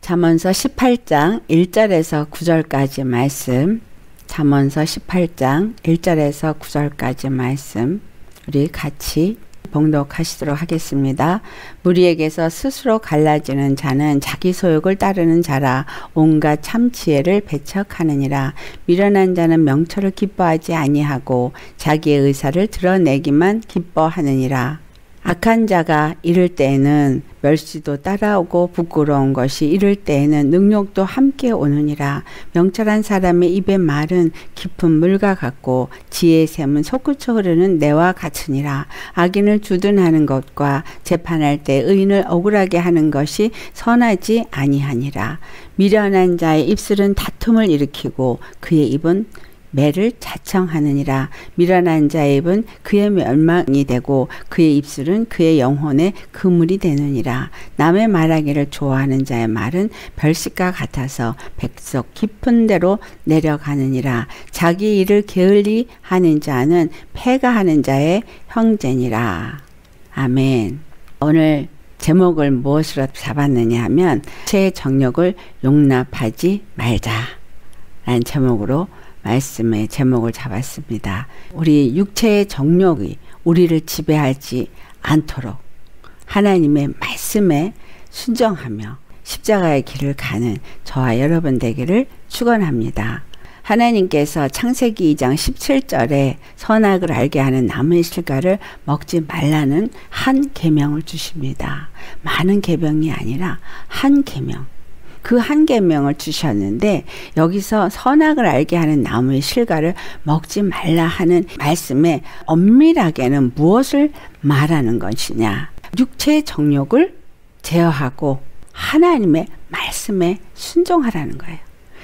잠언서 18장 1절에서 9절까지 말씀, 잠언서 18장 1절에서 9절까지 말씀 우리 같이 봉독하시도록 하겠습니다. 무리에게서 스스로 갈라지는 자는 자기 소욕을 따르는 자라. 온갖 참지혜를 배척하느니라. 미련한 자는 명철을 기뻐하지 아니하고 자기의 의사를 드러내기만 기뻐하느니라. 악한 자가 이를 때에는 멸시도 따라오고 부끄러운 것이 이를 때에는 능욕도 함께 오느니라. 명철한 사람의 입의 말은 깊은 물과 같고 지혜의 샘은 솟구쳐 흐르는 내와 같으니라. 악인을 주둔하는 것과 재판할 때 의인을 억울하게 하는 것이 선하지 아니하니라. 미련한 자의 입술은 다툼을 일으키고 그의 입은 매를 자청하느니라. 미련한 자의 입은 그의 멸망이 되고 그의 입술은 그의 영혼의 그물이 되느니라. 남의 말하기를 좋아하는 자의 말은 별식과 같아서 백석 깊은 데로 내려가느니라. 자기 일을 게을리 하는 자는 패가하는 자의 형제니라. 아멘. 오늘 제목을 무엇으로 잡았느냐 하면 육체의 정욕을 용납하지 말자 라는 제목으로 말씀의 제목을 잡았습니다. 우리 육체의 정욕이 우리를 지배하지 않도록 하나님의 말씀에 순종하며 십자가의 길을 가는 저와 여러분 되기를 축원합니다. 하나님께서 창세기 2장 17절에 선악을 알게 하는 나무의 실과를 먹지 말라는 한 계명을 주십니다. 많은 계명이 아니라 한 계명. 그 한 계명을 주셨는데 여기서 선악을 알게 하는 나무의 실과를 먹지 말라 하는 말씀에 엄밀하게는 무엇을 말하는 것이냐. 육체의 정욕을 제어하고 하나님의 말씀에 순종하라는 거예요.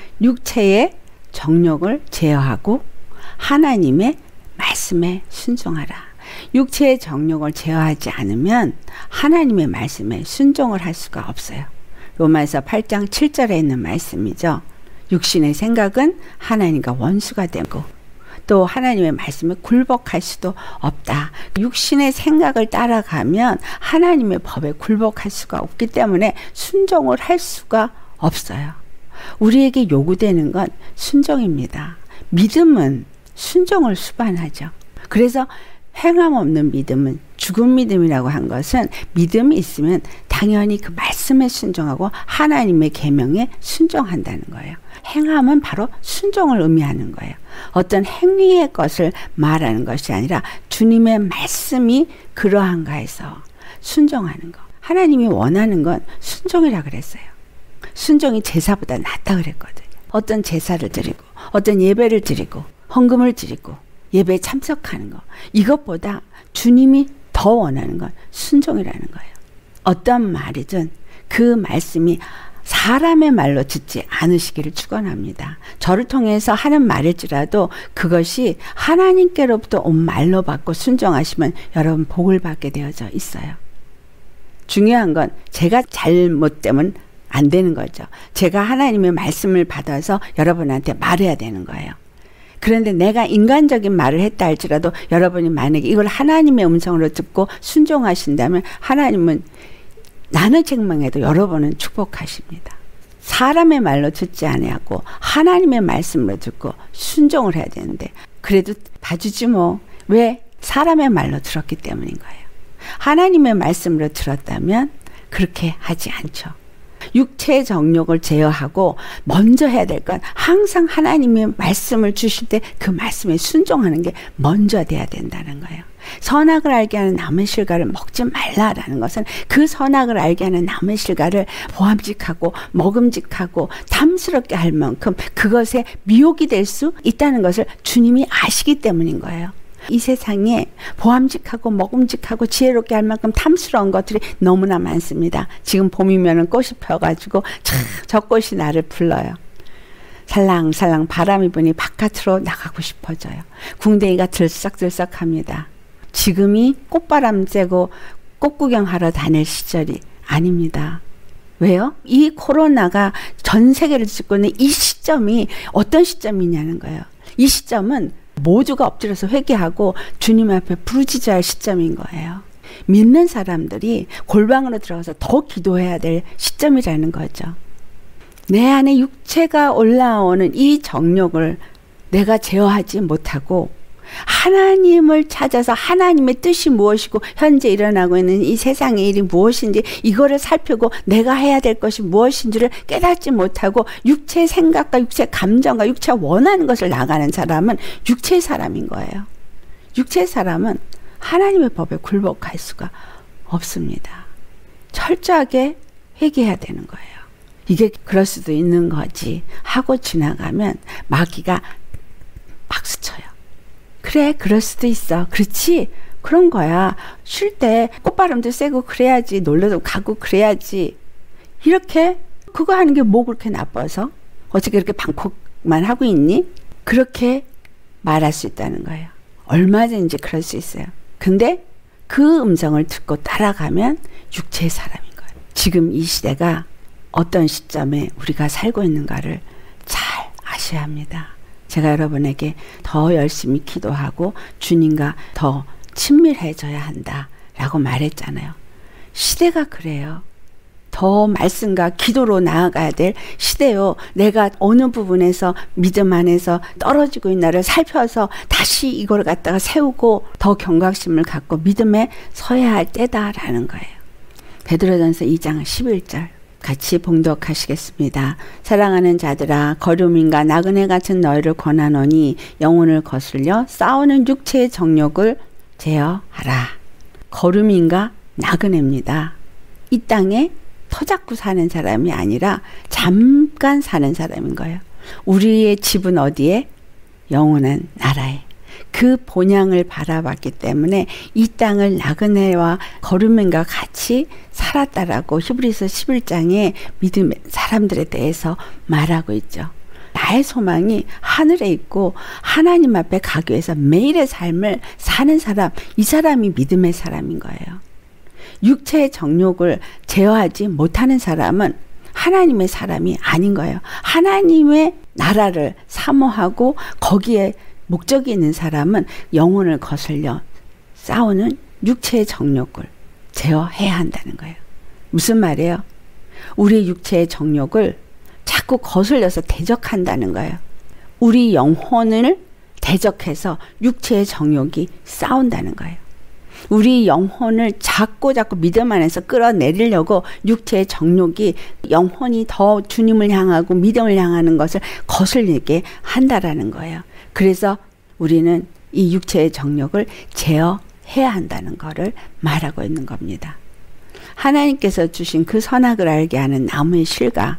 육체의 정욕을 제어하고 하나님의 말씀에 순종하라. 육체의 정욕을 제어하지 않으면 하나님의 말씀에 순종을 할 수가 없어요. 로마서 8장 7절에 있는 말씀이죠. 육신의 생각은 하나님과 원수가 되고 또 하나님의 말씀에 굴복할 수도 없다. 육신의 생각을 따라가면 하나님의 법에 굴복할 수가 없기 때문에 순종을 할 수가 없어요. 우리에게 요구되는 건 순종입니다. 믿음은 순종을 수반하죠. 그래서 행함 없는 믿음은 죽은 믿음이라고 한 것은 믿음이 있으면 당연히 그 말씀에 순종하고 하나님의 계명에 순종한다는 거예요. 행함은 바로 순종을 의미하는 거예요. 어떤 행위의 것을 말하는 것이 아니라 주님의 말씀이 그러한가 해서 순종하는 거. 하나님이 원하는 건 순종이라 그랬어요. 순종이 제사보다 낫다 그랬거든요. 어떤 제사를 드리고 어떤 예배를 드리고 헌금을 드리고 예배에 참석하는 거. 이것보다 주님이 더 원하는 건 순종이라는 거예요. 어떤 말이든 그 말씀이 사람의 말로 듣지 않으시기를 축원합니다. 저를 통해서 하는 말일지라도 그것이 하나님께로부터 온 말로 받고 순종하시면 여러분 복을 받게 되어져 있어요. 중요한 건 제가 잘못되면 안 되는 거죠. 제가 하나님의 말씀을 받아서 여러분한테 말해야 되는 거예요. 그런데 내가 인간적인 말을 했다 할지라도 여러분이 만약에 이걸 하나님의 음성으로 듣고 순종하신다면 하나님은 나는 책망해도 여러분은 축복하십니다. 사람의 말로 듣지 아니하고 하나님의 말씀으로 듣고 순종을 해야 되는데 그래도 봐주지 뭐. 왜? 사람의 말로 들었기 때문인 거예요. 하나님의 말씀으로 들었다면 그렇게 하지 않죠. 육체의 정욕을 제어하고 먼저 해야 될 건 항상 하나님의 말씀을 주실 때 그 말씀에 순종하는 게 먼저 돼야 된다는 거예요. 선악을 알게 하는 나무의 실과를 먹지 말라라는 것은 그 선악을 알게 하는 나무의 실과를 보암직하고 먹음직하고 탐스럽게 할 만큼 그것에 미혹이 될 수 있다는 것을 주님이 아시기 때문인 거예요. 이 세상에 보암직하고 먹음직하고 지혜롭게 할 만큼 탐스러운 것들이 너무나 많습니다. 지금 봄이면 꽃이 펴가지고 참 저 꽃이 나를 불러요. 살랑살랑 바람이 부니 바깥으로 나가고 싶어져요. 궁뎅이가 들썩들썩합니다. 지금이 꽃바람 쐬고 꽃 구경하러 다닐 시절이 아닙니다. 왜요? 이 코로나가 전 세계를 짓고 있는 이 시점이 어떤 시점이냐는 거예요. 이 시점은 모두가 엎드려서 회개하고 주님 앞에 부르짖어야 할 시점인 거예요. 믿는 사람들이 골방으로 들어가서 더 기도해야 될 시점이라는 거죠. 내 안에 육체가 올라오는 이 정욕을 내가 제어하지 못하고 하나님을 찾아서 하나님의 뜻이 무엇이고 현재 일어나고 있는 이 세상의 일이 무엇인지 이거를 살피고 내가 해야 될 것이 무엇인지를 깨닫지 못하고 육체의 생각과 육체의 감정과 육체가 원하는 것을 나가는 사람은 육체의 사람인 거예요. 육체의 사람은 하나님의 법에 굴복할 수가 없습니다. 철저하게 회개해야 되는 거예요. 이게 그럴 수도 있는 거지 하고 지나가면 마귀가 박수쳐요. 그래, 그럴 수도 있어. 그렇지? 그런 거야. 쉴 때 꽃바람도 쐬고 그래야지. 놀러도 가고 그래야지. 이렇게 그거 하는 게 뭐 그렇게 나빠서? 어떻게 그렇게 방콕만 하고 있니? 그렇게 말할 수 있다는 거예요. 얼마든지 그럴 수 있어요. 근데 그 음성을 듣고 따라가면 육체의 사람인 거예요. 지금 이 시대가 어떤 시점에 우리가 살고 있는가를 잘 아셔야 합니다. 제가 여러분에게 더 열심히 기도하고 주님과 더 친밀해져야 한다라고 말했잖아요. 시대가 그래요. 더 말씀과 기도로 나아가야 될 시대요. 내가 어느 부분에서 믿음 안에서 떨어지고 있나를 살펴서 다시 이걸 갖다가 세우고 더 경각심을 갖고 믿음에 서야 할 때다라는 거예요. 베드로전서 2장 11절 같이 봉독하시겠습니다. 사랑하는 자들아 거류민과 나그네 같은 너희를 권하노니 영혼을 거슬려 싸우는 육체의 정욕을 제어하라. 거류민과 나그네입니다. 이 땅에 터잡고 사는 사람이 아니라 잠깐 사는 사람인 거예요. 우리의 집은 어디에? 영원한 나라에. 그 본향을 바라봤기 때문에 이 땅을 나그네와 거류민과 같이 살았다라고 히브리서 11장에 믿음의 사람들에 대해서 말하고 있죠. 나의 소망이 하늘에 있고 하나님 앞에 가기 위해서 매일의 삶을 사는 사람, 이 사람이 믿음의 사람인 거예요. 육체의 정욕을 제어하지 못하는 사람은 하나님의 사람이 아닌 거예요. 하나님의 나라를 사모하고 거기에 목적이 있는 사람은 영혼을 거슬려 싸우는 육체의 정욕을 제어해야 한다는 거예요. 무슨 말이에요? 우리 육체의 정욕을 자꾸 거슬려서 대적한다는 거예요. 우리 영혼을 대적해서 육체의 정욕이 싸운다는 거예요. 우리 영혼을 자꾸 믿음 안에서 끌어내리려고 육체의 정욕이 영혼이 더 주님을 향하고 믿음을 향하는 것을 거슬리게 한다라는 거예요. 그래서 우리는 이 육체의 정욕을 제어해야 한다는 것을 말하고 있는 겁니다. 하나님께서 주신 그 선악을 알게 하는 나무의 실과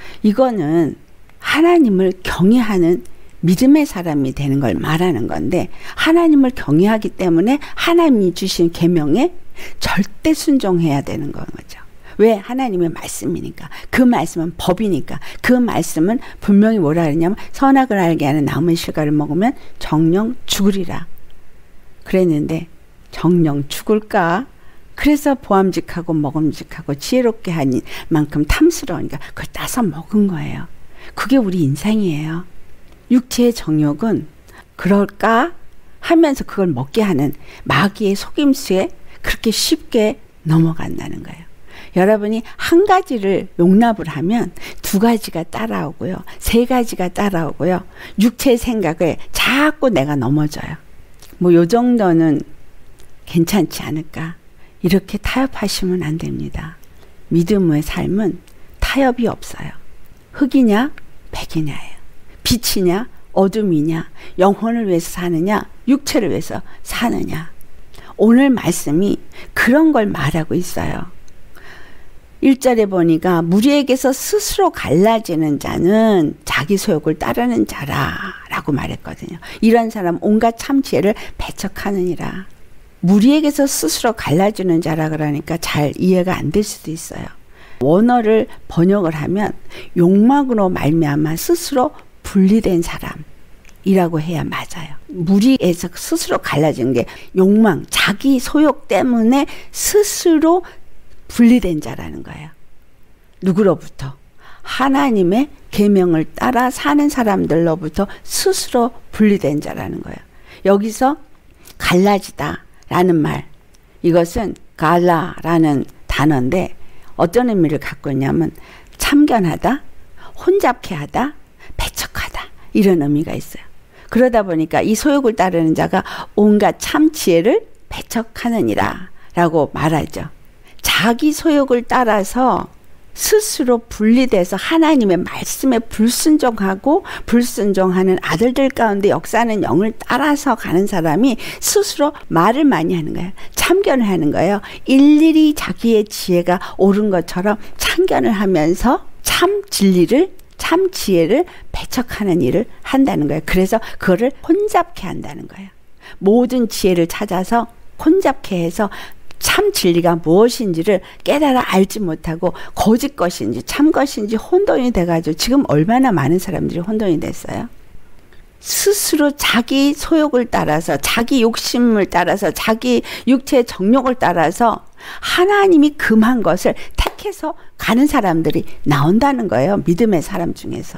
이거는 하나님을 경외하는 믿음의 사람이 되는 걸 말하는 건데 하나님을 경외하기 때문에 하나님이 주신 계명에 절대 순종해야 되는 거죠. 왜? 하나님의 말씀이니까. 그 말씀은 법이니까. 그 말씀은 분명히 뭐라 그랬냐면 선악을 알게 하는 나무의 실과를 먹으면 정령 죽으리라 그랬는데 정령 죽을까? 그래서 보암직하고 먹음직하고 지혜롭게 하니 만큼 탐스러우니까 그걸 따서 먹은 거예요. 그게 우리 인생이에요. 육체의 정욕은 그럴까 하면서 그걸 먹게 하는 마귀의 속임수에 그렇게 쉽게 넘어간다는 거예요. 여러분이 한 가지를 용납을 하면 두 가지가 따라오고요. 세 가지가 따라오고요. 육체의 생각에 자꾸 내가 넘어져요. 뭐 요 정도는 괜찮지 않을까. 이렇게 타협하시면 안 됩니다. 믿음의 삶은 타협이 없어요. 흑이냐 백이냐예요. 빛이냐 어둠이냐 영혼을 위해서 사느냐 육체를 위해서 사느냐. 오늘 말씀이 그런 걸 말하고 있어요. 1절에 보니까 무리에게서 스스로 갈라지는 자는 자기 소욕을 따르는 자라라고 말했거든요. 이런 사람 온갖 참지혜를 배척하느니라. 무리에게서 스스로 갈라지는 자라 그러니까 잘 이해가 안 될 수도 있어요. 원어를 번역을 하면 욕망으로 말미암아 스스로 분리된 사람이라고 해야 맞아요. 무리에서 스스로 갈라진 게 욕망, 자기 소욕 때문에 스스로 분리된 자라는 거예요. 누구로부터? 하나님의 계명을 따라 사는 사람들로부터 스스로 분리된 자라는 거예요. 여기서 갈라지다 라는 말, 이것은 갈라라는 단어인데 어떤 의미를 갖고 있냐면 참견하다, 혼잡케 하다, 배척하다 이런 의미가 있어요. 그러다 보니까 이 소욕을 따르는 자가 온갖 참 지혜를 배척하느니라 라고 말하죠. 자기 소욕을 따라서 스스로 분리돼서 하나님의 말씀에 불순종하는 아들들 가운데 역사하는 영을 따라서 가는 사람이 스스로 말을 많이 하는 거예요. 참견을 하는 거예요. 일일이 자기의 지혜가 옳은 것처럼 참견을 하면서 참 진리를, 참 지혜를 배척하는 일을 한다는 거예요. 그래서 그거를 혼잡케 한다는 거예요. 모든 지혜를 찾아서 혼잡케 해서 참 진리가 무엇인지를 깨달아 알지 못하고 거짓 것인지 참 것인지 혼돈이 돼가지고 지금 얼마나 많은 사람들이 혼돈이 됐어요. 스스로 자기 소욕을 따라서, 자기 욕심을 따라서, 자기 육체의 정욕을 따라서 하나님이 금한 것을 택해서 가는 사람들이 나온다는 거예요. 믿음의 사람 중에서.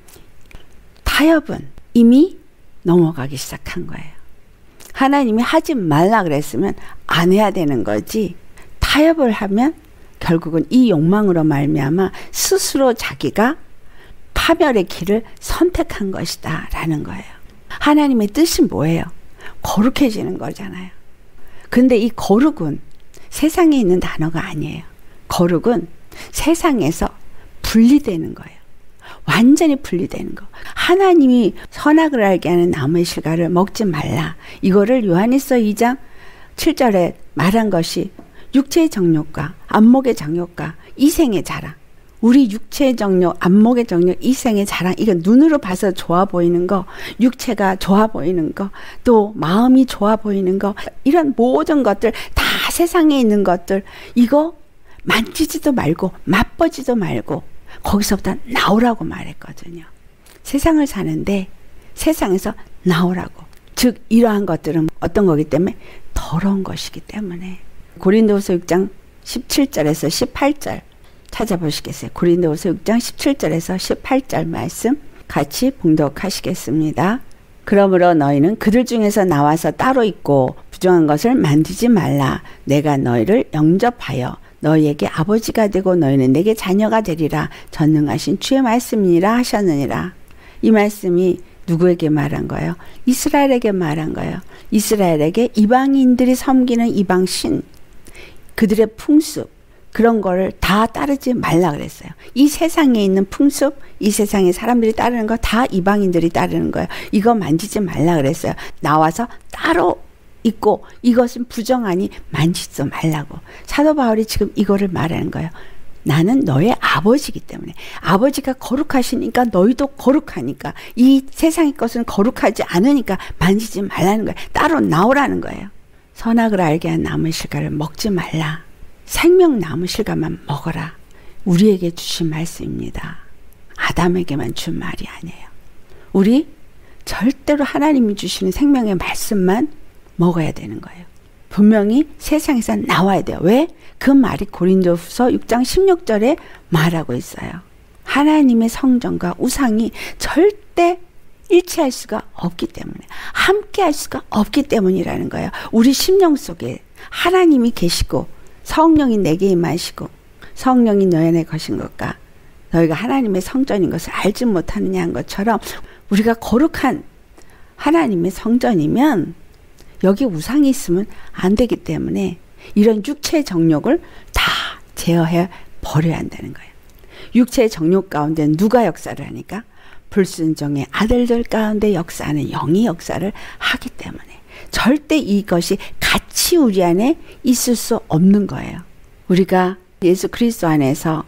타협은 이미 넘어가기 시작한 거예요. 하나님이 하지 말라 그랬으면 안 해야 되는 거지, 타협을 하면 결국은 이 욕망으로 말미암아 스스로 자기가 파멸의 길을 선택한 것이다 라는 거예요. 하나님의 뜻이 뭐예요? 거룩해지는 거잖아요. 근데 이 거룩은 세상에 있는 단어가 아니에요. 거룩은 세상에서 분리되는 거예요. 완전히 분리되는 거. 하나님이 선악을 알게 하는 나무의 실과를 먹지 말라. 이거를 요한일서 2장 7절에 말한 것이 육체의 정욕과 안목의 정욕과 이생의 자랑. 우리 육체의 정욕, 안목의 정욕, 이생의 자랑. 이거 눈으로 봐서 좋아 보이는 거, 육체가 좋아 보이는 거, 또 마음이 좋아 보이는 거, 이런 모든 것들, 다 세상에 있는 것들, 이거 만지지도 말고 맛보지도 말고 거기서부터 나오라고 말했거든요. 세상을 사는데 세상에서 나오라고. 즉 이러한 것들은 어떤 거기 때문에? 더러운 것이기 때문에. 고린도후서 6장 17절에서 18절 찾아보시겠어요? 고린도후서 6장 17절에서 18절 말씀 같이 봉독하시겠습니다. 그러므로 너희는 그들 중에서 나와서 따로 있고 부정한 것을 만지지 말라. 내가 너희를 영접하여 너희에게 아버지가 되고 너희는 내게 자녀가 되리라. 전능하신 주의 말씀이니라 하셨느니라. 이 말씀이 누구에게 말한 거예요? 이스라엘에게 말한 거예요. 이스라엘에게 이방인들이 섬기는 이방신, 그들의 풍습, 그런 거를 다 따르지 말라 그랬어요. 이 세상에 있는 풍습, 이 세상에 사람들이 따르는 거 다 이방인들이 따르는 거예요. 이거 만지지 말라 그랬어요. 나와서 따로 있고 이것은 부정하니 만지지 말라고. 사도 바울이 지금 이거를 말하는 거예요. 나는 너의 아버지이기 때문에. 아버지가 거룩하시니까 너희도 거룩하니까, 이 세상의 것은 거룩하지 않으니까 만지지 말라는 거예요. 따로 나오라는 거예요. 선악을 알게 한 나무의 실과를 먹지 말라. 생명나무 실과만 먹어라. 우리에게 주신 말씀입니다. 아담에게만 준 말이 아니에요. 우리 절대로 하나님이 주시는 생명의 말씀만 먹어야 되는 거예요. 분명히 세상에서 나와야 돼요. 왜? 그 말이 고린도후서 6장 16절에 말하고 있어요. 하나님의 성전과 우상이 절대 일치할 수가 없기 때문에, 함께 할 수가 없기 때문이라는 거예요. 우리 심령 속에 하나님이 계시고 성령이 내게 임하시고 성령이 너희 안에 거신 것과 너희가 하나님의 성전인 것을 알지 못하느냐 한 것처럼, 우리가 거룩한 하나님의 성전이면 여기 우상이 있으면 안 되기 때문에 이런 육체의 정욕을 다 제어해 버려야 한다는 거예요. 육체의 정욕 가운데 누가 역사를 하니까? 불순종의 아들들 가운데 역사하는 영이 역사를 하기 때문에 절대 이것이 같이 우리 안에 있을 수 없는 거예요. 우리가 예수 그리스도 안에서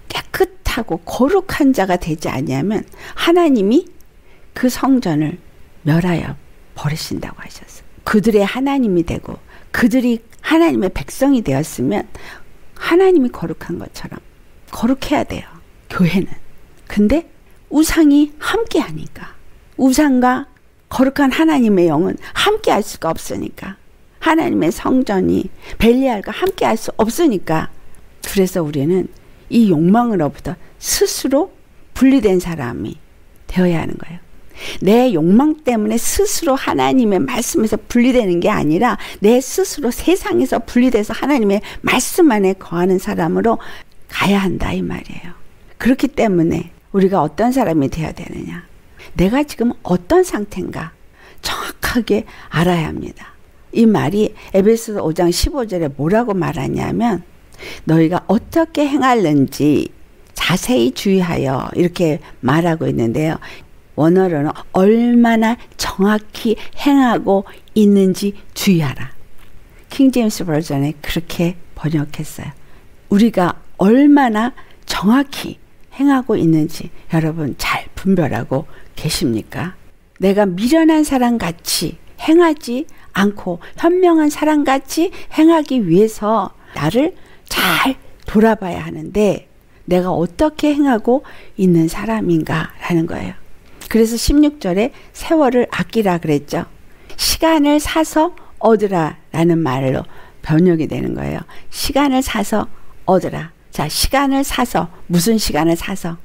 깨끗하고 거룩한 자가 되지 않으면 하나님이 그 성전을 멸하여 버리신다고 하셨어요. 그들의 하나님이 되고 그들이 하나님의 백성이 되었으면 하나님이 거룩한 것처럼 거룩해야 돼요. 교회는. 근데 우상이 함께 하니까, 우상과 거룩한 하나님의 영은 함께 할 수가 없으니까, 하나님의 성전이 벨리알과 함께 할 수 없으니까, 그래서 우리는 이 욕망으로부터 스스로 분리된 사람이 되어야 하는 거예요. 내 욕망 때문에 스스로 하나님의 말씀에서 분리되는 게 아니라 내 스스로 세상에서 분리돼서 하나님의 말씀 안에 거하는 사람으로 가야 한다 이 말이에요. 그렇기 때문에 우리가 어떤 사람이 되어야 되느냐. 내가 지금 어떤 상태인가 정확하게 알아야 합니다. 이 말이 에베소서 5장 15절에 뭐라고 말하냐면 너희가 어떻게 행하는지 자세히 주의하여 이렇게 말하고 있는데요. 원어로는 얼마나 정확히 행하고 있는지 주의하라. 킹제임스 버전에 그렇게 번역했어요. 우리가 얼마나 정확히 행하고 있는지 여러분 잘 분별하고 계십니까? 내가 미련한 사람같이 행하지 않고 현명한 사람같이 행하기 위해서 나를 잘 돌아봐야 하는데 내가 어떻게 행하고 있는 사람인가라는 거예요. 그래서 16절에 세월을 아끼라 그랬죠. 시간을 사서 얻으라 라는 말로 번역이 되는 거예요. 시간을 사서 얻으라. 자, 시간을 사서, 무슨 시간을 사서?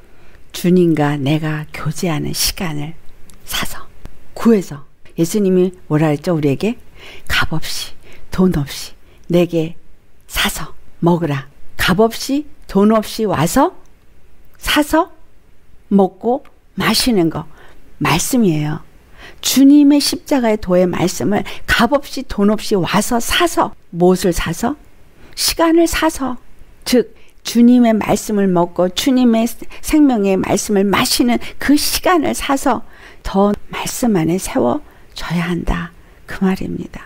주님과 내가 교제하는 시간을 사서, 구해서. 예수님이 뭐라 했죠? 우리에게 값없이 돈 없이 내게 사서 먹으라. 값없이 돈 없이 와서 사서 먹고 마시는 거 말씀이에요. 주님의 십자가의 도의 말씀을 값없이 돈 없이 와서 사서, 무엇을 사서? 시간을 사서, 즉 주님의 말씀을 먹고 주님의 생명의 말씀을 마시는 그 시간을 사서 더 말씀 안에 세워져야 한다, 그 말입니다.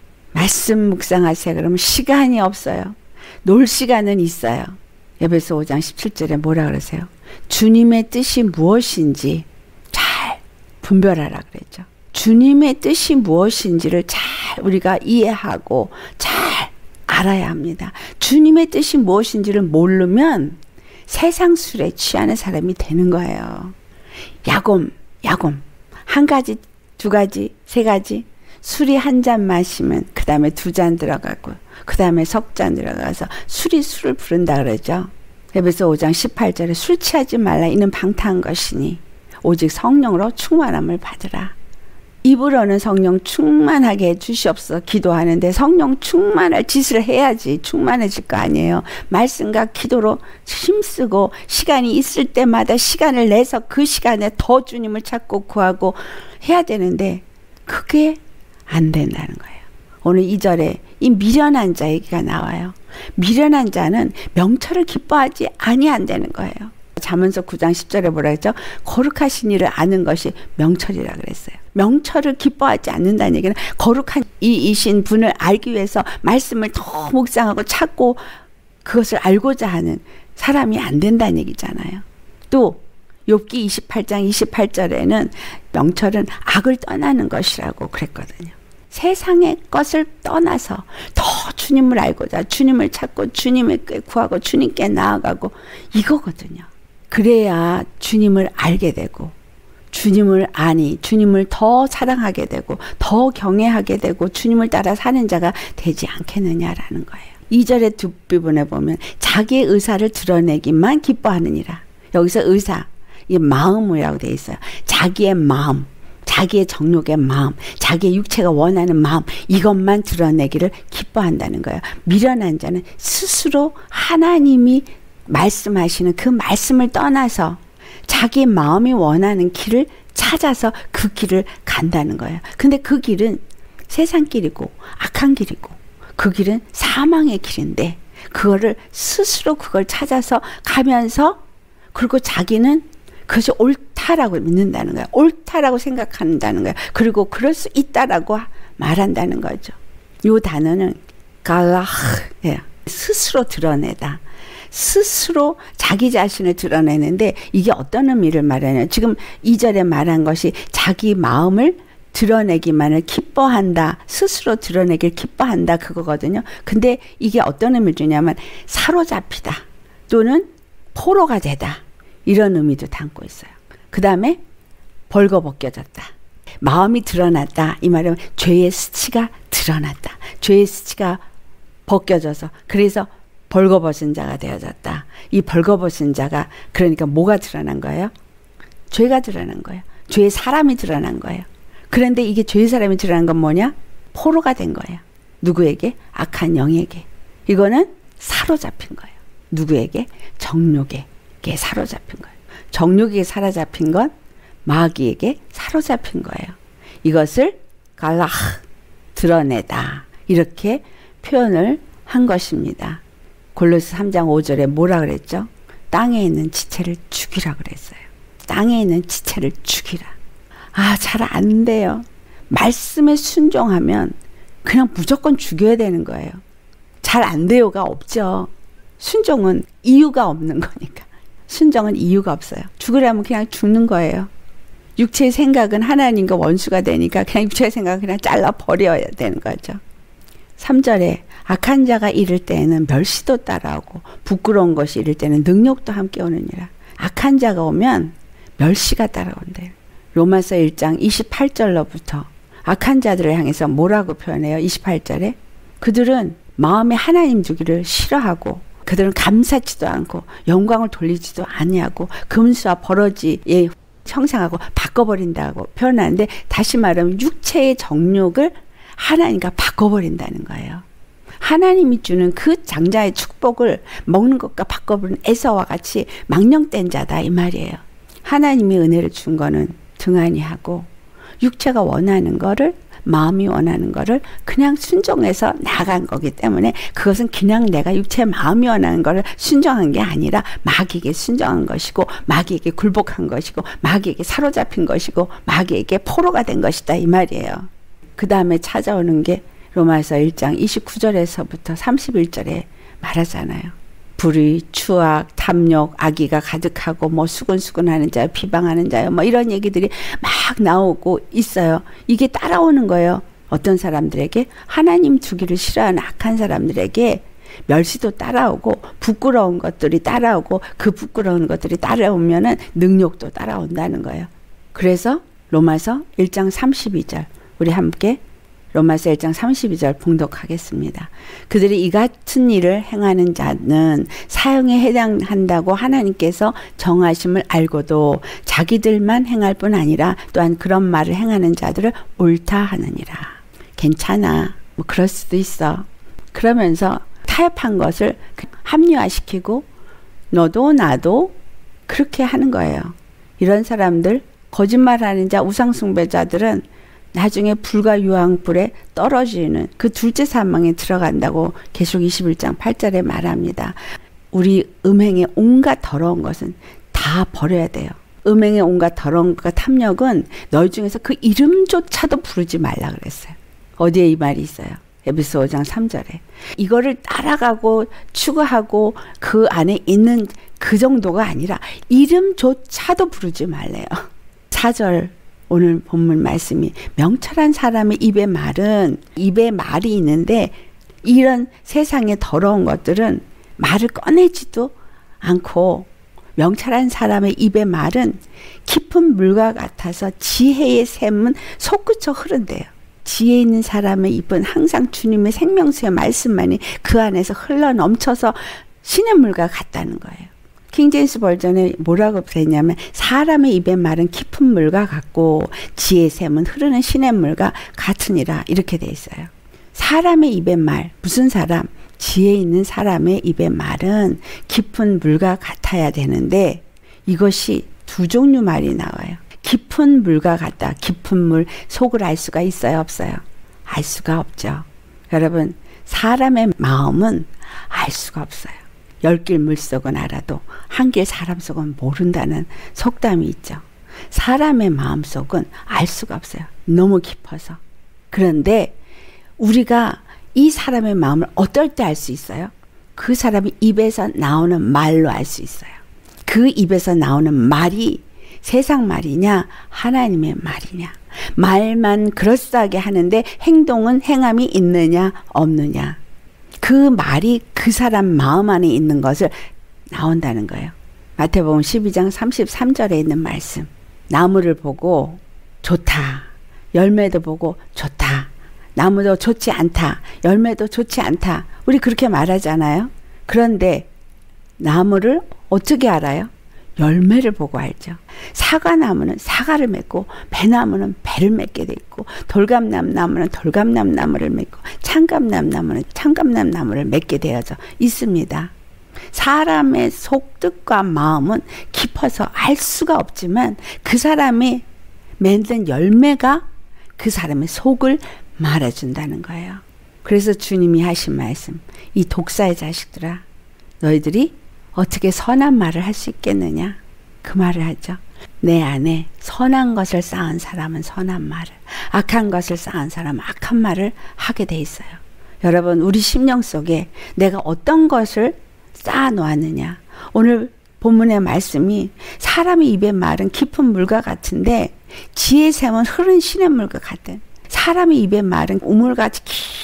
말씀 묵상하세요. 그러면 시간이 없어요. 놀 시간은 있어요. 에베소 5장 17절에 뭐라 그러세요? 주님의 뜻이 무엇인지 잘 분별하라 그랬죠. 주님의 뜻이 무엇인지를 잘 우리가 이해하고 잘 알아야 합니다. 주님의 뜻이 무엇인지를 모르면 세상 술에 취하는 사람이 되는 거예요. 야곰. 한 가지, 두 가지, 세 가지. 술이 한 잔 마시면 그 다음에 두 잔 들어가고 그 다음에 석 잔 들어가서 술을 부른다 그러죠. 에베소 5장 18절에 술 취하지 말라. 이는 방탕한 것이니 오직 성령으로 충만함을 받으라. 입으로는 성령 충만하게 해주시옵소서 기도하는데 성령 충만할 짓을 해야지 충만해질 거 아니에요. 말씀과 기도로 힘쓰고 시간이 있을 때마다 시간을 내서 그 시간에 더 주님을 찾고 구하고 해야 되는데 그게 안 된다는 거예요. 오늘 2절에 이 미련한 자 얘기가 나와요. 미련한 자는 명철을 기뻐하지 아니한다는 거예요. 잠언서 9장 10절에 뭐라 했죠? 거룩하신 이를 아는 것이 명철이라 그랬어요. 명철을 기뻐하지 않는다는 얘기는 거룩한 이신 분을 알기 위해서 말씀을 더 묵상하고 찾고 그것을 알고자 하는 사람이 안 된다는 얘기잖아요. 또 욥기 28장 28절에는 명철은 악을 떠나는 것이라고 그랬거든요. 세상의 것을 떠나서 더 주님을 알고자 주님을 찾고 주님을 구하고 주님께 나아가고 이거거든요. 그래야 주님을 알게 되고 주님을 아니 주님을 더 사랑하게 되고 더 경외하게 되고 주님을 따라 사는 자가 되지 않겠느냐라는 거예요. 2절의 뒷부분에 보면 자기의 의사를 드러내기만 기뻐하느니라. 여기서 의사, 이 마음이라고 되어 있어요. 자기의 마음, 자기의 정욕의 마음, 자기의 육체가 원하는 마음, 이것만 드러내기를 기뻐한다는 거예요. 미련한 자는 스스로 하나님이 말씀하시는 그 말씀을 떠나서 자기 마음이 원하는 길을 찾아서 그 길을 간다는 거예요. 근데 그 길은 세상 길이고 악한 길이고 그 길은 사망의 길인데 그거를 스스로 그걸 찾아서 가면서 그리고 자기는 그것이 옳다라고 믿는다는 거예요. 옳다라고 생각한다는 거예요. 그리고 그럴 수 있다라고 말한다는 거죠. 이 단어는 갈라흐예요. 스스로 드러내다. 스스로 자기 자신을 드러내는데 이게 어떤 의미를 말하냐. 지금 2절에 말한 것이 자기 마음을 드러내기만을 기뻐한다. 스스로 드러내길 기뻐한다. 그거거든요. 근데 이게 어떤 의미를 주냐면 사로잡히다. 또는 포로가 되다. 이런 의미도 담고 있어요. 그 다음에 벌거벗겨졌다. 마음이 드러났다. 이 말은 죄의 수치가 드러났다. 죄의 수치가 벗겨져서 그래서 벌거벗은 자가 되어졌다. 이 벌거벗은 자가 그러니까 뭐가 드러난 거예요? 죄가 드러난 거예요. 죄의 사람이 드러난 거예요. 그런데 이게 죄의 사람이 드러난 건 뭐냐? 포로가 된 거예요. 누구에게? 악한 영에게. 이거는 사로잡힌 거예요. 누구에게? 정욕에게 사로잡힌 거예요. 정욕에게 사로잡힌 건 마귀에게 사로잡힌 거예요. 이것을 갈라흐 드러내다 이렇게 표현을 한 것입니다. 골로새 3장 5절에 뭐라 그랬죠? 땅에 있는 지체를 죽이라 그랬어요. 땅에 있는 지체를 죽이라. 잘 안 돼요. 말씀에 순종하면 그냥 무조건 죽여야 되는 거예요. 잘 안 돼요가 없죠. 순종은 이유가 없는 거니까. 순종은 이유가 없어요. 죽으려면 그냥 죽는 거예요. 육체의 생각은 하나님과 원수가 되니까 그냥 육체의 생각은 그냥 잘라버려야 되는 거죠. 3절에 악한 자가 이를 때에는 멸시도 따라오고 부끄러운 것이 이를 때는 능욕도 함께 오느니라. 악한 자가 오면 멸시가 따라온대요. 로마서 1장 28절로부터 악한 자들을 향해서 뭐라고 표현해요? 28절에 그들은 마음에 하나님 주기를 싫어하고 그들은 감사치도 않고 영광을 돌리지도 아니하고 금수와 버러지에 형상하고 바꿔버린다고 표현하는데, 다시 말하면 육체의 정욕을 하나님과 바꿔버린다는 거예요. 하나님이 주는 그 장자의 축복을 먹는 것과 바꿔버린 에서와 같이 망령된 자다 이 말이에요. 하나님이 은혜를 준 거는 등한히 하고 육체가 원하는 거를, 마음이 원하는 거를 그냥 순종해서 나간 거기 때문에 그것은 그냥 내가 육체 마음이 원하는 거를 순종한 게 아니라 마귀에게 순종한 것이고 마귀에게 굴복한 것이고 마귀에게 사로잡힌 것이고 마귀에게 포로가 된 것이다 이 말이에요. 그 다음에 찾아오는 게 로마서 1장 29절에서부터 31절에 말하잖아요. 불의, 추악, 탐욕, 악의가 가득하고 뭐 수근수근하는 자요, 비방하는 자요, 뭐 이런 얘기들이 막 나오고 있어요. 이게 따라오는 거예요. 어떤 사람들에게 하나님 주기를 싫어하는 악한 사람들에게 멸시도 따라오고 부끄러운 것들이 따라오고 그 부끄러운 것들이 따라오면은 능욕도 따라온다는 거예요. 그래서 로마서 1장 32절 우리 함께 로마서 1장 32절 봉독하겠습니다. 그들이 이 같은 일을 행하는 자는 사형에 해당한다고 하나님께서 정하심을 알고도 자기들만 행할 뿐 아니라 또한 그런 말을 행하는 자들을 옳다 하느니라. 괜찮아. 뭐 그럴 수도 있어. 그러면서 타협한 것을 합리화시키고 너도 나도 그렇게 하는 거예요. 이런 사람들, 거짓말하는 자, 우상숭배자들은 나중에 불과 유황불에 떨어지는 그 둘째 사망에 들어간다고 계시록 21장 8절에 말합니다. 우리 음행의 온갖 더러운 것은 다 버려야 돼요. 음행의 온갖 더러운 것과 탐욕은 너희 중에서 그 이름조차도 부르지 말라 그랬어요. 어디에 이 말이 있어요? 에베소 5장 3절에. 이거를 따라가고 추구하고 그 안에 있는 그 정도가 아니라 이름조차도 부르지 말래요. 4절 오늘 본문 말씀이 명철한 사람의 입에 말이 있는데 이런 세상의 더러운 것들은 말을 꺼내지도 않고 명철한 사람의 입의 말은 깊은 물과 같아서 지혜의 샘은 솟구쳐 흐른대요. 지혜 있는 사람의 입은 항상 주님의 생명수의 말씀만이 그 안에서 흘러 넘쳐서 신의 물과 같다는 거예요. 킹제임스 버전에 뭐라고 되냐면 사람의 입의 말은 깊은 물과 같고 지혜의 샘은 흐르는 신의 물과 같으니라 이렇게 돼 있어요. 사람의 입의 말, 무슨 사람? 지혜 있는 사람의 입의 말은 깊은 물과 같아야 되는데 이것이 두 종류 말이 나와요. 깊은 물과 같다. 깊은 물 속을 알 수가 있어요? 없어요? 알 수가 없죠. 여러분, 사람의 마음은 알 수가 없어요. 10길 물속은 알아도 한 길 사람 속은 모른다는 속담이 있죠. 사람의 마음속은 알 수가 없어요. 너무 깊어서. 그런데 우리가 이 사람의 마음을 어떨 때 알 수 있어요? 그 사람이 입에서 나오는 말로 알 수 있어요. 그 입에서 나오는 말이 세상 말이냐 하나님의 말이냐. 말만 그럴싸하게 하는데 행동은 행함이 있느냐 없느냐. 그 말이 그 사람 마음 안에 있는 것을 나온다는 거예요. 마태복음 12장 33절에 있는 말씀. 나무를 보고 좋다. 열매도 보고 좋다. 나무도 좋지 않다. 열매도 좋지 않다. 우리 그렇게 말하잖아요. 그런데 나무를 어떻게 알아요? 열매를 보고 알죠. 사과나무는 사과를 맺고 배나무는 배를 맺게 돼 있고 돌감나무는 돌감나무를 맺고 창감나무는 창감나무를 맺게 되어져 있습니다. 사람의 속뜻과 마음은 깊어서 알 수가 없지만 그 사람이 맺는 열매가 그 사람의 속을 말해준다는 거예요. 그래서 주님이 하신 말씀, 이 독사의 자식들아, 너희들이 어떻게 선한 말을 할 수 있겠느냐? 그 말을 하죠. 내 안에 선한 것을 쌓은 사람은 선한 말을, 악한 것을 쌓은 사람은 악한 말을 하게 돼 있어요. 여러분, 우리 심령 속에 내가 어떤 것을 쌓아 놓았느냐. 오늘 본문의 말씀이 사람의 입의 말은 깊은 물과 같은데 지혜의 샘은 흐른 시냇물과 같은, 사람의 입의 말은 우물같이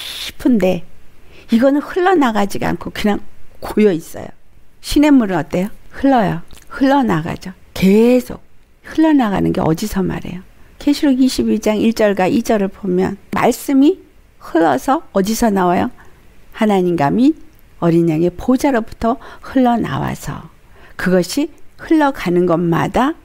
깊은데 이거는 흘러나가지가 않고 그냥 고여 있어요. 시냇물은 어때요? 흘러요. 흘러나가죠. 계속 흘러나가는 게 어디서 말해요? 계시록 22장 1절과 2절을 보면 말씀이 흘러서 어디서 나와요? 하나님과 및 어린 양의 보좌로부터 흘러나와서 그것이 흘러가는 것마다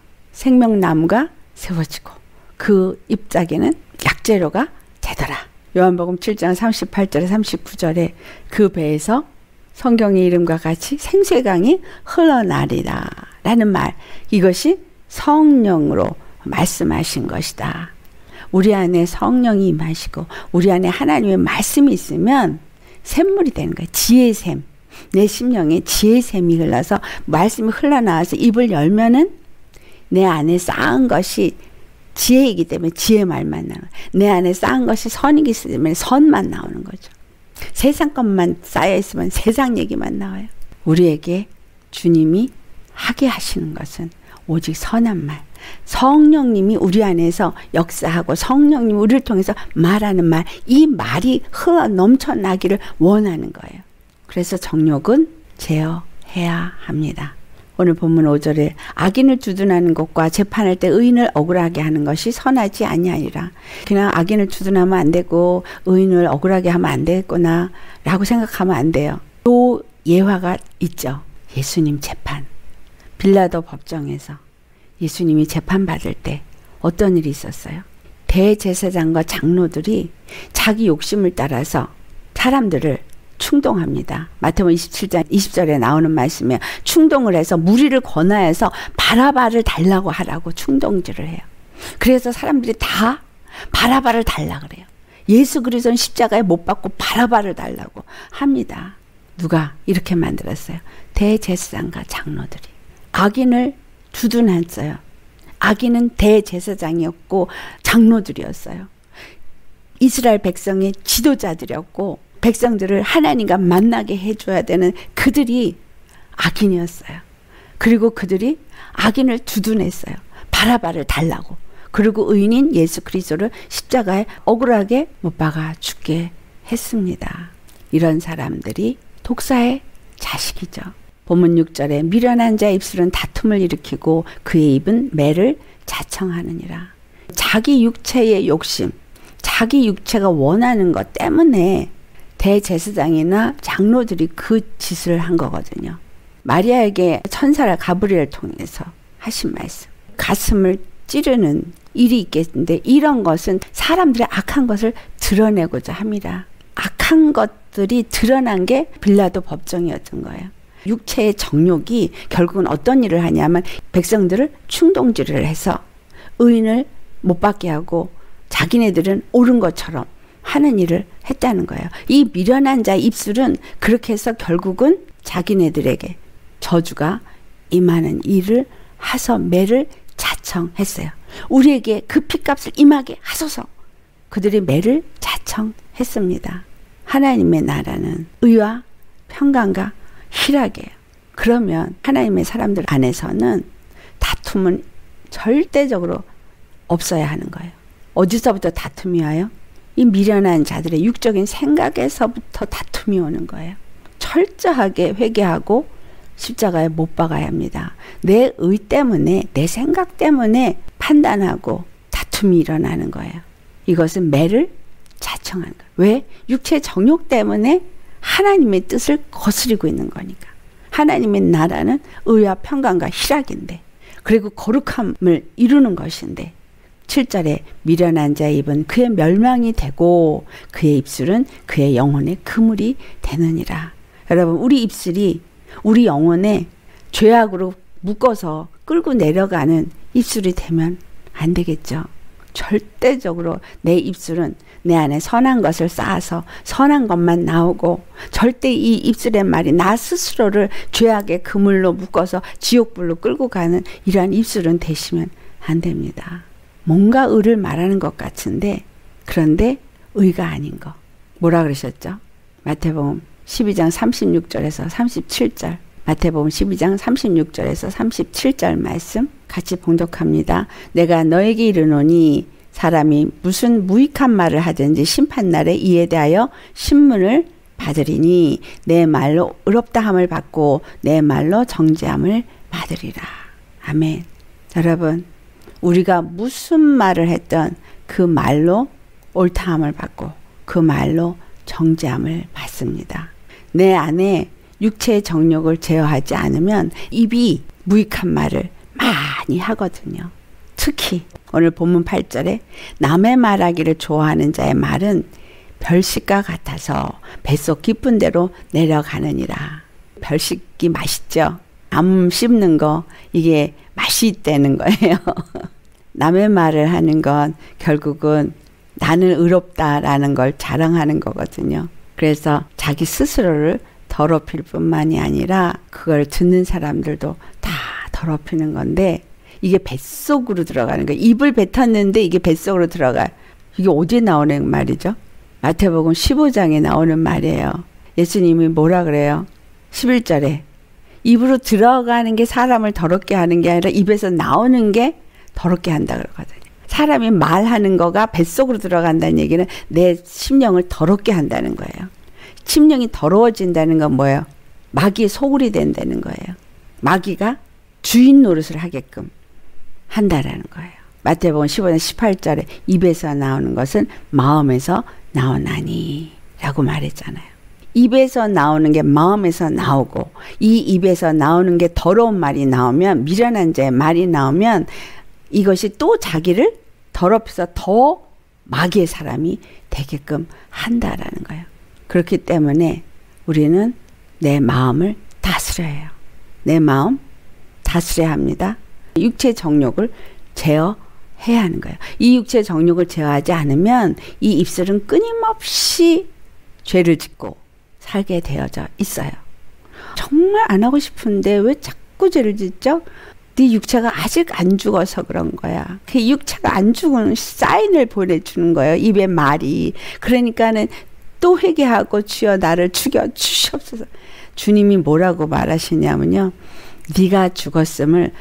생명나무가 세워지고 그 잎사귀는 약재료가 되더라. 요한복음 7장 38절에 39절에 그 배에서 성경의 이름과 같이 생수강이 흘러나리라 라는 말, 이것이 성령으로 말씀하신 것이다. 우리 안에 성령이 임하시고 우리 안에 하나님의 말씀이 있으면 샘물이 되는 거예요. 지혜의 샘. 내 심령에 지혜의 샘이 흘러서 말씀이 흘러나와서 입을 열면은 내 안에 쌓은 것이 지혜이기 때문에 지혜 말만 나와요. 내 안에 쌓은 것이 선이기 때문에 선만 나오는 거죠. 세상 것만 쌓여 있으면 세상 얘기만 나와요. 우리에게 주님이 하게 하시는 것은 오직 선한 말. 성령님이 우리 안에서 역사하고 성령님이 우리를 통해서 말하는 말, 이 말이 흘러 넘쳐나기를 원하는 거예요. 그래서 정욕은 제어해야 합니다. 오늘 본문 5절에 악인을 주둔하는 것과 재판할 때 의인을 억울하게 하는 것이 선하지 아니하리라. 그냥 악인을 주둔하면 안 되고 의인을 억울하게 하면 안 되겠구나 라고 생각하면 안 돼요. 또 예화가 있죠. 예수님 재판. 빌라도 법정에서 예수님이 재판받을 때 어떤 일이 있었어요? 대제사장과 장로들이 자기 욕심을 따라서 사람들을 충동합니다. 마태복음 27장 20절에 나오는 말씀이에요. 충동을 해서 무리를 권하여서 바라바를 달라고 하라고 충동질을 해요. 그래서 사람들이 다 바라바를 달라 그래요. 예수 그리스도는 십자가에 못 박고 바라바를 달라고 합니다. 누가 이렇게 만들었어요? 대제사장과 장로들이. 악인을 주둔했어요. 악인은 대제사장이었고 장로들이었어요. 이스라엘 백성의 지도자들이었고 백성들을 하나님과 만나게 해줘야 되는 그들이 악인이었어요. 그리고 그들이 악인을 주둔했어요. 바라바를 달라고. 그리고 의인인 예수 그리스도를 십자가에 억울하게 못 박아 죽게 했습니다. 이런 사람들이 독사의 자식이죠. 본문 6절에 미련한 자의 입술은 다툼을 일으키고 그의 입은 매를 자청하느니라. 자기 육체의 욕심, 자기 육체가 원하는 것 때문에 대제사장이나 장로들이 그 짓을 한 거거든요. 마리아에게 천사를 가브리엘을 통해서 하신 말씀. 가슴을 찌르는 일이 있겠는데 이런 것은 사람들의 악한 것을 드러내고자 합니다. 악한 것들이 드러난 게 빌라도 법정이었던 거예요. 육체의 정욕이 결국은 어떤 일을 하냐면 백성들을 충동질을 해서 의인을 못 받게 하고 자기네들은 옳은 것처럼 하는 일을 했다는 거예요. 이 미련한 자의 입술은 그렇게 해서 결국은 자기네들에게 저주가 임하는 일을 하서 매를 자청했어요. 우리에게 그 핏값을 임하게 하소서. 그들이 매를 자청했습니다. 하나님의 나라는 의와 평강과 희락이에요. 그러면 하나님의 사람들 안에서는 다툼은 절대적으로 없어야 하는 거예요. 어디서부터 다툼이 와요? 이 미련한 자들의 육적인 생각에서부터 다툼이 오는 거예요. 철저하게 회개하고 십자가에 못 박아야 합니다. 내 의 때문에, 내 생각 때문에 판단하고 다툼이 일어나는 거예요. 이것은 매를 자청하는 거예요. 왜? 육체 정욕 때문에 하나님의 뜻을 거스리고 있는 거니까. 하나님의 나라는 의와 평강과 희락인데, 그리고 거룩함을 이루는 것인데, 7절에 미련한 자의 입은 그의 멸망이 되고 그의 입술은 그의 영혼의 그물이 되느니라. 여러분, 우리 입술이 우리 영혼에 죄악으로 묶어서 끌고 내려가는 입술이 되면 안 되겠죠. 절대적으로 내 입술은 내 안에 선한 것을 쌓아서 선한 것만 나오고, 절대 이 입술의 말이 나 스스로를 죄악의 그물로 묶어서 지옥불로 끌고 가는 이러한 입술은 되시면 안 됩니다. 뭔가 의를 말하는 것 같은데, 그런데 의가 아닌 거. 뭐라 그러셨죠? 마태복음 12장 36절에서 37절. 마태복음 12장 36절에서 37절 말씀 같이 봉독합니다. 내가 너에게 이르노니 사람이 무슨 무익한 말을 하든지 심판날에 이에 대하여 신문을 받으리니 내 말로 의롭다함을 받고 내 말로 정죄함을 받으리라. 아멘. 여러분, 우리가 무슨 말을 했던 그 말로 옳다함을 받고 그 말로 정죄함을 받습니다. 내 안에 육체의 정욕을 제어하지 않으면 입이 무익한 말을 많이 하거든요. 특히 오늘 본문 8절에 남의 말하기를 좋아하는 자의 말은 별식과 같아서 뱃속 깊은 데로 내려가느니라. 별식이 맛있죠. 암 씹는 거, 이게 맛이 있다는 거예요. 남의 말을 하는 건 결국은 나는 의롭다라는 걸 자랑하는 거거든요. 그래서 자기 스스로를 더럽힐 뿐만이 아니라 그걸 듣는 사람들도 다 더럽히는 건데, 이게 뱃속으로 들어가는 거예요. 입을 뱉었는데 이게 뱃속으로 들어가요. 이게 어디에 나오는 말이죠? 마태복음 15장에 나오는 말이에요. 예수님이 뭐라 그래요? 11절에 입으로 들어가는 게 사람을 더럽게 하는 게 아니라 입에서 나오는 게 더럽게 한다 그러거든요. 사람이 말하는 거가 뱃속으로 들어간다는 얘기는 내 심령을 더럽게 한다는 거예요. 심령이 더러워진다는 건 뭐예요? 마귀의 소굴이 된다는 거예요. 마귀가 주인 노릇을 하게끔 한다라는 거예요. 마태복음 15장 18절에 입에서 나오는 것은 마음에서 나오나니 라고 말했잖아요. 입에서 나오는 게 마음에서 나오고, 이 입에서 나오는 게 더러운 말이 나오면, 미련한 자의 말이 나오면 이것이 또 자기를 더럽혀서 더 마귀의 사람이 되게끔 한다라는 거예요. 그렇기 때문에 우리는 내 마음을 다스려야 해요. 내 마음 다스려야 합니다. 육체 정욕을 제어해야 하는 거예요. 이 육체 정욕을 제어하지 않으면 이 입술은 끊임없이 죄를 짓고 살게 되어져 있어요. 정말 안 하고 싶은데 왜 자꾸 죄를 짓죠? 네 육체가 아직 안 죽어서 그런 거야. 그 육체가 안 죽은 사인을 보내주는 거예요. 입의 말이. 그러니까는 또 회개하고 주여 나를 죽여 주시옵소서. 주님이 뭐라고 말하시냐면요. 네가 죽었음을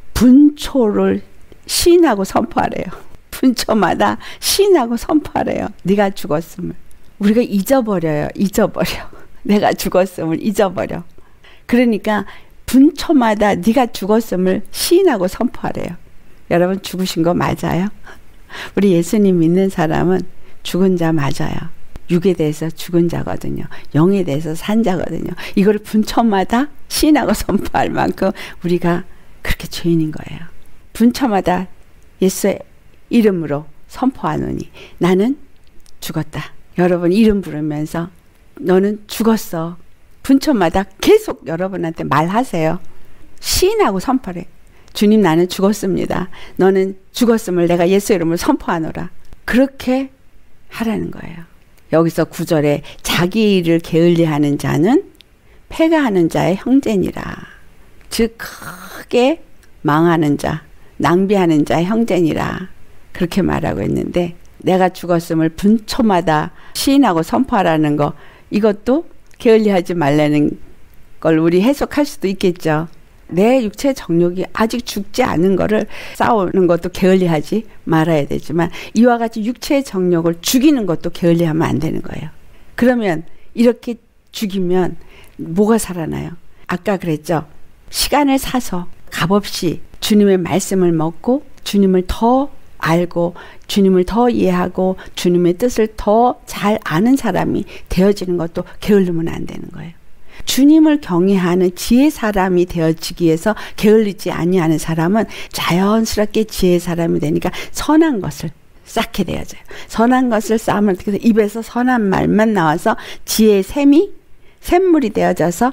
분초를 시인하고 선포하래요. 분초마다 시인하고 선포하래요. 네가 죽었음을. 우리가 잊어버려요. 잊어버려. 내가 죽었음을 잊어버려. 그러니까 분초마다 네가 죽었음을 시인하고 선포하래요. 여러분, 죽으신 거 맞아요? 우리 예수님 믿는 사람은 죽은 자 맞아요. 육에 대해서 죽은 자거든요. 영에 대해서 산 자거든요. 이걸 분초마다 시인하고 선포할 만큼 우리가 그렇게 죄인인 거예요. 분초마다 예수의 이름으로 선포하노니 나는 죽었다. 여러분 이름 부르면서 너는 죽었어. 분초마다 계속 여러분한테 말하세요. 시인하고 선포해. 주님, 나는 죽었습니다. 너는 죽었음을 내가 예수 이름으로 선포하노라. 그렇게 하라는 거예요. 여기서 9절에 자기 일을 게을리하는 자는 패가하는 자의 형제니라. 즉 크게 망하는 자, 낭비하는 자의 형제니라. 그렇게 말하고 있는데, 내가 죽었음을 분초마다 시인하고 선포하라는 거, 이것도 게을리하지 말라는 걸 우리 해석할 수도 있겠죠. 내 육체 정욕이 아직 죽지 않은 거를 싸우는 것도 게을리하지 말아야 되지만, 이와 같이 육체의 정욕을 죽이는 것도 게을리하면 안 되는 거예요. 그러면 이렇게 죽이면 뭐가 살아나요? 아까 그랬죠. 시간을 사서 값없이 주님의 말씀을 먹고 주님을 더 알고 주님을 더 이해하고 주님의 뜻을 더 잘 아는 사람이 되어지는 것도 게을르면 안 되는 거예요. 주님을 경외하는 지혜 사람이 되어지기 위해서 게을리지 아니하는 사람은 자연스럽게 지혜 사람이 되니까 선한 것을 쌓게 되어져요. 선한 것을 쌓으면 어떻게 해서 입에서 선한 말만 나와서 지혜의 샘이 샘물이 되어져서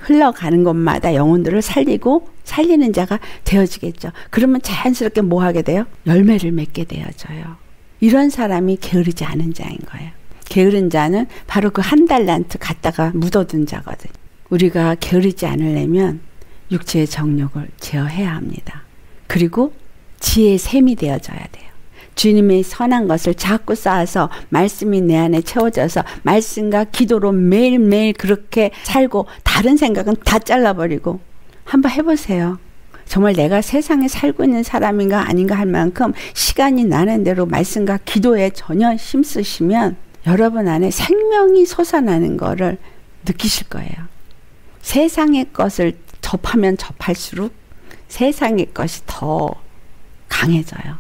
흘러가는 곳마다 영혼들을 살리고 살리는 자가 되어지겠죠. 그러면 자연스럽게 뭐 하게 돼요? 열매를 맺게 되어져요. 이런 사람이 게으르지 않은 자인 거예요. 게으른 자는 바로 그 한 달란트 갖다가 묻어둔 자거든요. 우리가 게으르지 않으려면 육체의 정욕을 제어해야 합니다. 그리고 지혜의 샘이 되어져야 돼요. 주님의 선한 것을 자꾸 쌓아서 말씀이 내 안에 채워져서 말씀과 기도로 매일매일 그렇게 살고 다른 생각은 다 잘라버리고 한번 해보세요. 정말 내가 세상에 살고 있는 사람인가 아닌가 할 만큼 시간이 나는 대로 말씀과 기도에 전혀 힘쓰시면 여러분 안에 생명이 솟아나는 거를 느끼실 거예요. 세상의 것을 접하면 접할수록 세상의 것이 더 강해져요.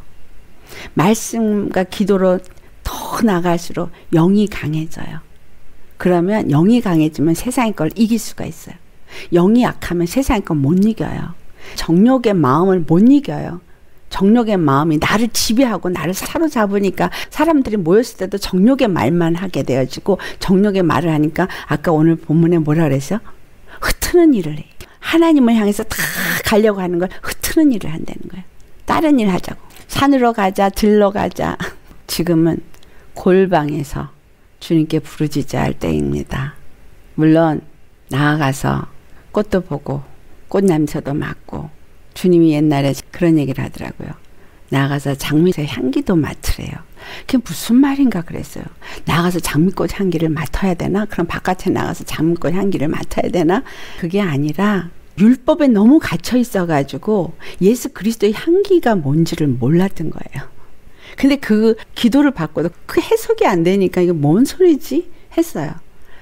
말씀과 기도로 더 나갈수록 영이 강해져요. 그러면 영이 강해지면 세상의 걸 이길 수가 있어요. 영이 약하면 세상의 걸 못 이겨요. 정욕의 마음을 못 이겨요. 정욕의 마음이 나를 지배하고 나를 사로잡으니까 사람들이 모였을 때도 정욕의 말만 하게 되어지고 정욕의 말을 하니까 아까 오늘 본문에 뭐라 그랬어요? 흩트는 일을 해요. 하나님을 향해서 다 가려고 하는 걸 흩트는 일을 한다는 거예요. 다른 일 하자고. 산으로 가자, 들러 가자. 지금은 골방에서 주님께 부르짖어야 할 때입니다. 물론 나아가서 꽃도 보고 꽃냄새도 맡고 주님이 옛날에 그런 얘기를 하더라고요. 나가서 장미꽃 향기도 맡으래요. 그게 무슨 말인가 그랬어요. 나가서 장미꽃 향기를 맡아야 되나? 그럼 바깥에 나가서 장미꽃 향기를 맡아야 되나? 그게 아니라 율법에 너무 갇혀 있어가지고 예수 그리스도의 향기가 뭔지를 몰랐던 거예요. 근데 그 기도를 받고도 그 해석이 안 되니까 이게 뭔 소리지? 했어요.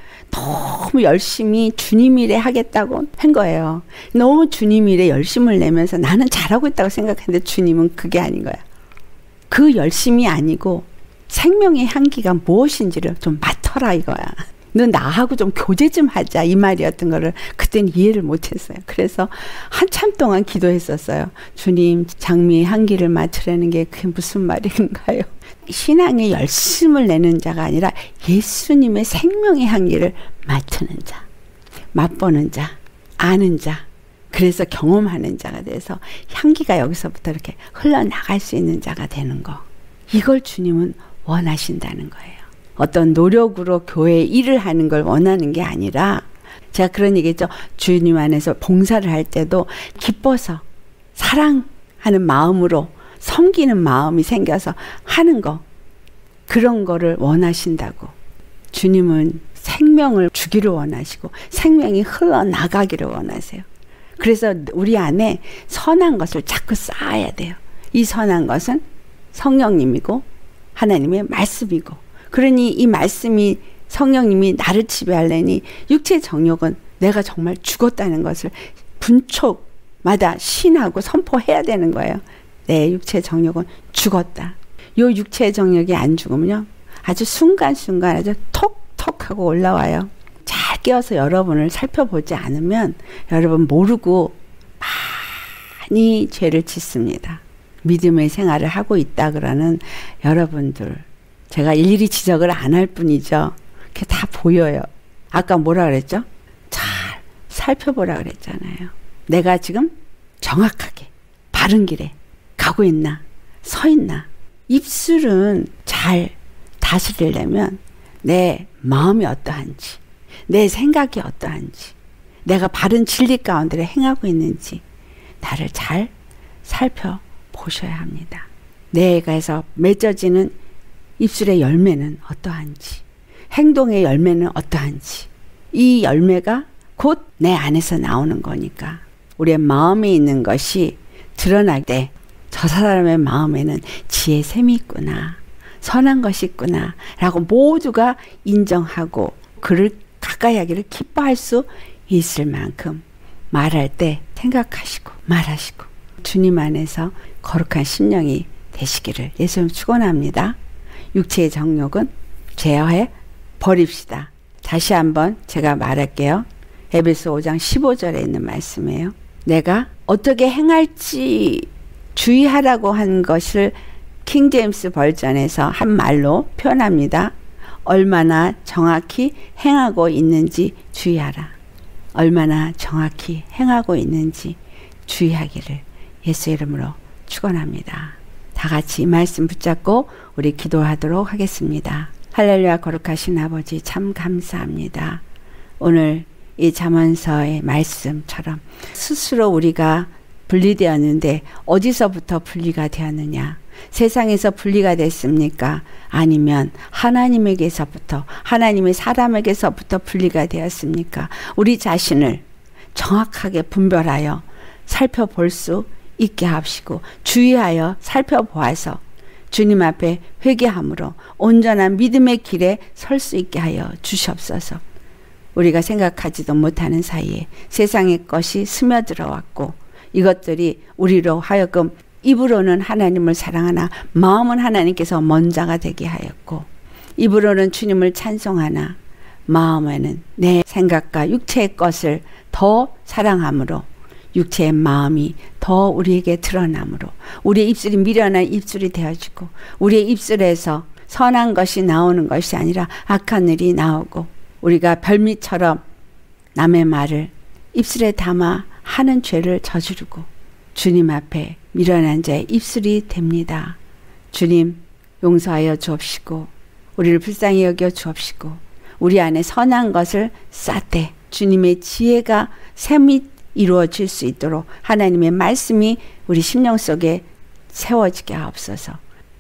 너무 열심히 주님 일에 하겠다고 한 거예요. 너무 주님 일에 열심을 내면서 나는 잘하고 있다고 생각했는데 주님은 그게 아닌 거야. 그 열심이 아니고 생명의 향기가 무엇인지를 좀 맡아라 이거야. 너 나하고 좀 교제 좀 하자 이 말이었던 거를 그때는 이해를 못했어요. 그래서 한참 동안 기도했었어요. 주님 장미의 향기를 맡으라는 게 그게 무슨 말인가요? 신앙의 열심을 내는 자가 아니라 예수님의 생명의 향기를 맡는 자, 맛보는 자, 아는 자, 그래서 경험하는 자가 돼서 향기가 여기서부터 이렇게 흘러나갈 수 있는 자가 되는 거. 이걸 주님은 원하신다는 거예요. 어떤 노력으로 교회 일을 하는 걸 원하는 게 아니라 제가 그런 얘기했죠. 주님 안에서 봉사를 할 때도 기뻐서 사랑하는 마음으로 섬기는 마음이 생겨서 하는 거, 그런 거를 원하신다고. 주님은 생명을 주기를 원하시고 생명이 흘러나가기를 원하세요. 그래서 우리 안에 선한 것을 자꾸 쌓아야 돼요. 이 선한 것은 성령님이고 하나님의 말씀이고, 그러니 이 말씀이 성령님이 나를 지배하려니 육체의 정욕은 내가 정말 죽었다는 것을 분촉마다 신하고 선포해야 되는 거예요. 내 육체의 정욕은 죽었다. 요 육체의 정욕이 안 죽으면요, 아주 순간순간 아주 톡톡 하고 올라와요. 잘 깨어서 여러분을 살펴보지 않으면 여러분 모르고 많이 죄를 짓습니다. 믿음의 생활을 하고 있다 그러는 여러분들, 제가 일일이 지적을 안 할 뿐이죠. 그게 다 보여요. 아까 뭐라 그랬죠? 잘 살펴보라 그랬잖아요. 내가 지금 정확하게 바른 길에 가고 있나, 서 있나. 입술은 잘 다스리려면 내 마음이 어떠한지, 내 생각이 어떠한지, 내가 바른 진리 가운데 행하고 있는지 나를 잘 살펴보셔야 합니다. 내가에서 맺어지는 입술의 열매는 어떠한지, 행동의 열매는 어떠한지, 이 열매가 곧 내 안에서 나오는 거니까 우리의 마음에 있는 것이 드러날 때 저 사람의 마음에는 지혜의 샘이 있구나, 선한 것이 있구나 라고 모두가 인정하고 그를 가까이 하기를 기뻐할 수 있을 만큼 말할 때 생각하시고 말하시고 주님 안에서 거룩한 심령이 되시기를 예수님 축원합니다. 육체의 정욕은 제어해 버립시다. 다시 한번 제가 말할게요. 에베소 5장 15절에 있는 말씀이에요. 내가 어떻게 행할지 주의하라고 한 것을 킹제임스 버전에서 한 말로 표현합니다. 얼마나 정확히 행하고 있는지 주의하라. 얼마나 정확히 행하고 있는지 주의하기를 예수 이름으로 축원합니다. 다 같이 이 말씀 붙잡고 우리 기도하도록 하겠습니다. 할렐루야. 거룩하신 아버지 참 감사합니다. 오늘 이 잠언서의 말씀처럼 스스로 우리가 분리되었는데 어디서부터 분리가 되었느냐? 세상에서 분리가 됐습니까? 아니면 하나님에게서부터, 하나님의 사람에게서부터 분리가 되었습니까? 우리 자신을 정확하게 분별하여 살펴볼 수 있게 하시고 주의하여 살펴보아서 주님 앞에 회개함으로 온전한 믿음의 길에 설 수 있게 하여 주시옵소서. 우리가 생각하지도 못하는 사이에 세상의 것이 스며들어 왔고 이것들이 우리로 하여금 입으로는 하나님을 사랑하나 마음은 하나님께서 먼저가 되게 하였고 입으로는 주님을 찬송하나 마음에는 내 생각과 육체의 것을 더 사랑함으로 육체의 마음이 더 우리에게 드러나므로 우리의 입술이 미련한 입술이 되어지고 우리의 입술에서 선한 것이 나오는 것이 아니라 악한 일이 나오고 우리가 별미처럼 남의 말을 입술에 담아 하는 죄를 저지르고 주님 앞에 미련한 자의 입술이 됩니다. 주님 용서하여 주옵시고 우리를 불쌍히 여겨 주옵시고 우리 안에 선한 것을 쌓되 주님의 지혜가 샘이 이루어질 수 있도록 하나님의 말씀이 우리 심령 속에 세워지게 하옵소서.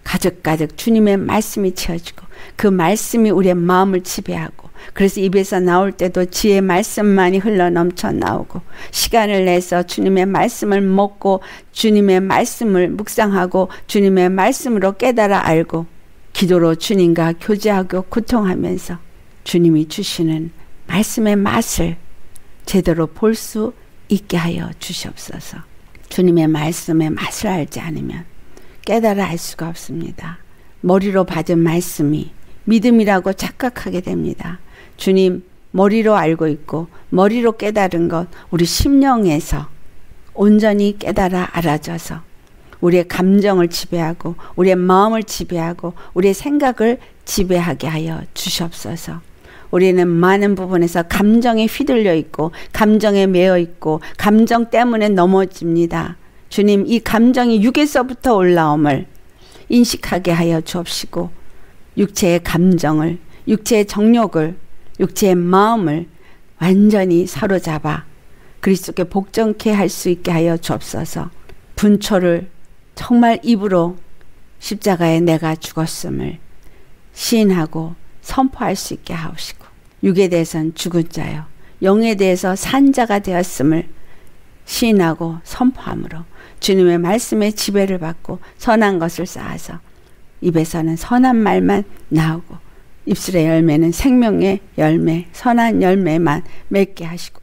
가득가득 주님의 말씀이 채워지고 그 말씀이 우리의 마음을 지배하고 그래서 입에서 나올 때도 지혜의 말씀만이 흘러 넘쳐 나오고 시간을 내서 주님의 말씀을 먹고 주님의 말씀을 묵상하고 주님의 말씀으로 깨달아 알고 기도로 주님과 교제하고 고통하면서 주님이 주시는 말씀의 맛을 제대로 볼 수 있게 하여 주시옵소서. 주님의 말씀의 맛을 알지 않으면 깨달아 알 수가 없습니다. 머리로 받은 말씀이 믿음이라고 착각하게 됩니다. 주님 머리로 알고 있고 머리로 깨달은 것 우리 심령에서 온전히 깨달아 알아져서 우리의 감정을 지배하고 우리의 마음을 지배하고 우리의 생각을 지배하게 하여 주시옵소서. 우리는 많은 부분에서 감정에 휘둘려 있고 감정에 매여 있고 감정 때문에 넘어집니다. 주님 이 감정이 육에서부터 올라옴을 인식하게 하여 주옵시고 육체의 감정을 육체의 정욕을 육체의 마음을 완전히 사로잡아 그리스도께 복종케 할 수 있게 하여 주옵소서. 분초를 정말 입으로 십자가에 내가 죽었음을 시인하고 선포할 수 있게 하옵시고 육에 대해서는 죽은 자요 영에 대해서 산 자가 되었음을 시인하고 선포함으로 주님의 말씀에 지배를 받고 선한 것을 쌓아서 입에서는 선한 말만 나오고 입술의 열매는 생명의 열매 선한 열매만 맺게 하시고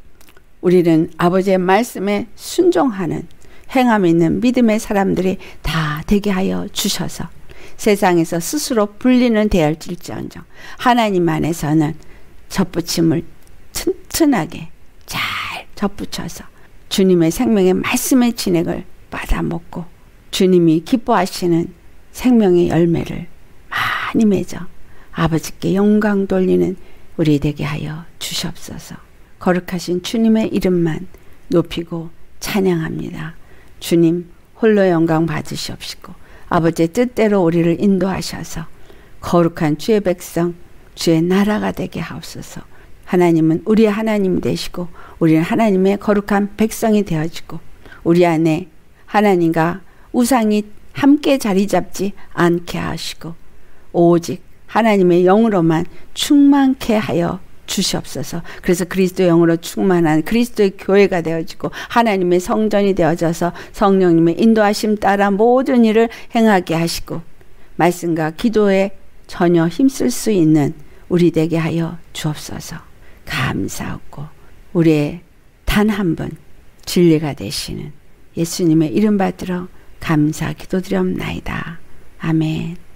우리는 아버지의 말씀에 순종하는 행함 있는 믿음의 사람들이 다 되게 하여 주셔서 세상에서 스스로 분리는 되었을지언정 하나님 안에서는 접붙임을 튼튼하게 잘 접붙여서 주님의 생명의 말씀의 진액을 받아먹고 주님이 기뻐하시는 생명의 열매를 많이 맺어 아버지께 영광 돌리는 우리 되게 하여 주시옵소서. 거룩하신 주님의 이름만 높이고 찬양합니다. 주님 홀로 영광 받으시옵시고 아버지의 뜻대로 우리를 인도하셔서 거룩한 주의 백성 주의 나라가 되게 하옵소서. 하나님은 우리의 하나님 되시고 우리는 하나님의 거룩한 백성이 되어지고 우리 안에 하나님과 우상이 함께 자리 잡지 않게 하시고 오직 하나님의 영으로만 충만케 하여 주시옵소서. 그래서 그리스도의 영으로 충만한 그리스도의 교회가 되어지고 하나님의 성전이 되어져서 성령님의 인도하심 따라 모든 일을 행하게 하시고 말씀과 기도에 전혀 힘쓸 수 있는 우리 되게 하여 주옵소서. 감사하고 우리의 단 한 분 진리가 되시는 예수님의 이름 받들어 감사 기도드리옵나이다. 아멘.